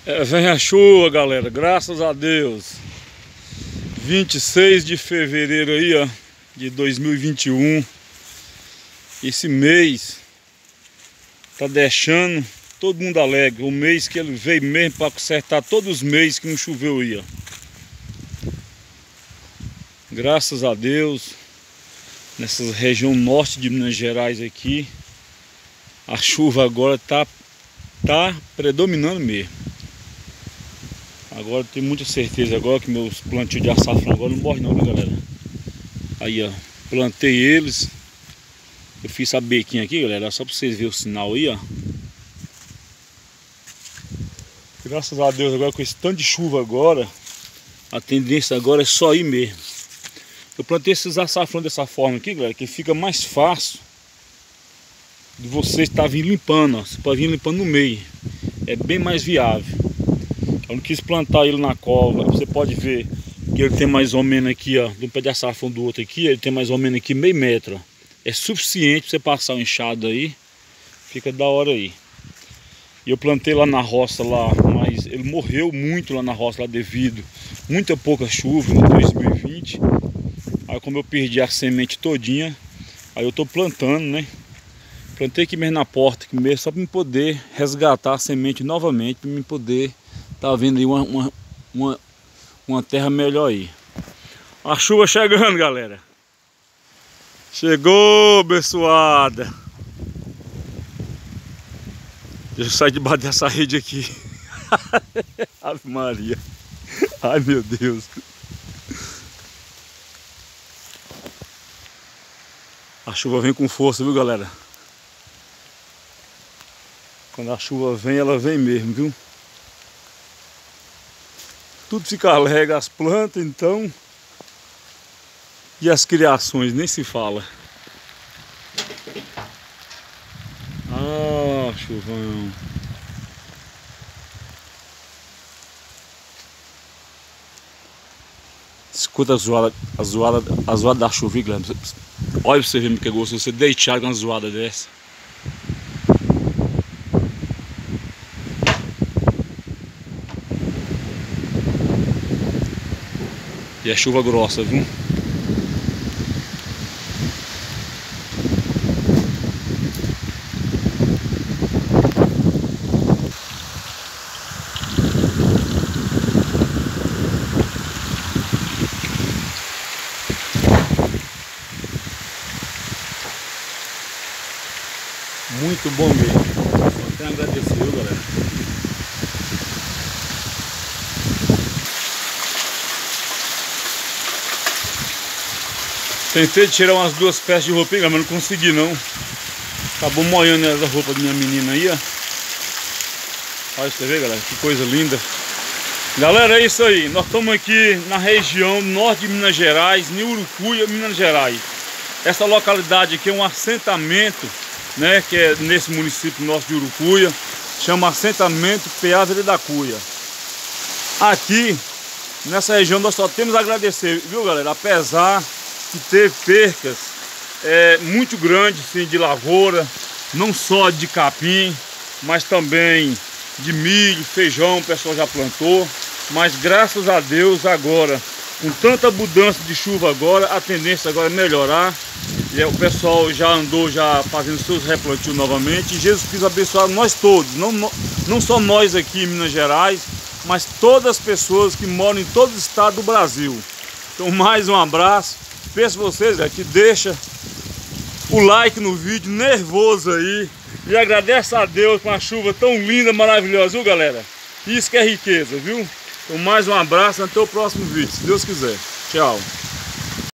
Vem a chuva, galera, graças a Deus. 26 de fevereiro aí, ó, de 2021. Esse mês tá deixando todo mundo alegre. O mês que ele veio mesmo para consertar todos os meses que não choveu aí, ó. Graças a Deus, nessa região norte de Minas Gerais aqui, a chuva agora tá predominando mesmo. Agora tenho muita certeza agora que meus plantios de açafrão agora não morrem não, viu, galera? Aí, ó, plantei eles. Eu fiz a bequinha aqui, galera, só para vocês verem o sinal aí, ó. Graças a Deus agora com esse tanto de chuva agora, a tendência agora é só ir mesmo. Eu plantei esses açafrão dessa forma aqui, galera, que fica mais fácil de você estar vindo limpando, ó. Você pode vir limpando no meio. É bem mais viável. Eu não quis plantar ele na cova. Você pode ver que ele tem mais ou menos aqui, ó, de um pé de açafrão do outro aqui, ele tem mais ou menos aqui meio metro, ó. É suficiente para você passar o enxado aí. Fica da hora aí. E eu plantei lá na roça lá, mas ele morreu muito lá na roça lá devido muita pouca chuva em 2020. Aí como eu perdi a semente todinha, aí eu tô plantando, né? Plantei aqui mesmo na porta aqui mesmo, só para me poder resgatar a semente novamente, para me poder tá vendo aí uma terra melhor aí. A chuva chegando, galera. Chegou, abençoada. Deixa eu sair debaixo dessa rede aqui. Ave Maria. Ai, meu Deus. A chuva vem com força, viu, galera? Quando a chuva vem, ela vem mesmo, viu? Tudo fica alegre, as plantas então. E as criações, nem se fala. Ah, chuvão. Escuta a zoada da chuva, galera. Olha pra você ver que é gostoso você deitar com uma zoada dessa. E é chuva grossa, viu? Muito bom mesmo. Só tenho a agradecer, viu, galera? Tentei tirar umas duas peças de roupa, mas não consegui não. Acabou molhando a roupa da minha menina aí, ó. Olha você vê, galera, que coisa linda. Galera, é isso aí. Nós estamos aqui na região norte de Minas Gerais, em Urucuia, Minas Gerais. Essa localidade aqui é um assentamento, né, que é nesse município nosso de Urucuia. Chama assentamento Peazeli da Cuia. Aqui, nessa região, nós só temos a agradecer, viu, galera? Apesar que teve percas muito grandes, sim, de lavoura, não só de capim, mas também de milho, feijão, o pessoal já plantou. Mas graças a Deus agora, com tanta abundância de chuva agora, a tendência agora é melhorar. E o pessoal já andou já fazendo seus replantios novamente. E Jesus quis abençoar nós todos, não só nós aqui em Minas Gerais, mas todas as pessoas que moram em todo o estado do Brasil. Então mais um abraço. Peço vocês que deixa o like no vídeo, nervoso aí. E agradece a Deus com a chuva tão linda, maravilhosa, viu, galera? Isso que é riqueza, viu? Então mais um abraço, até o próximo vídeo, se Deus quiser. Tchau.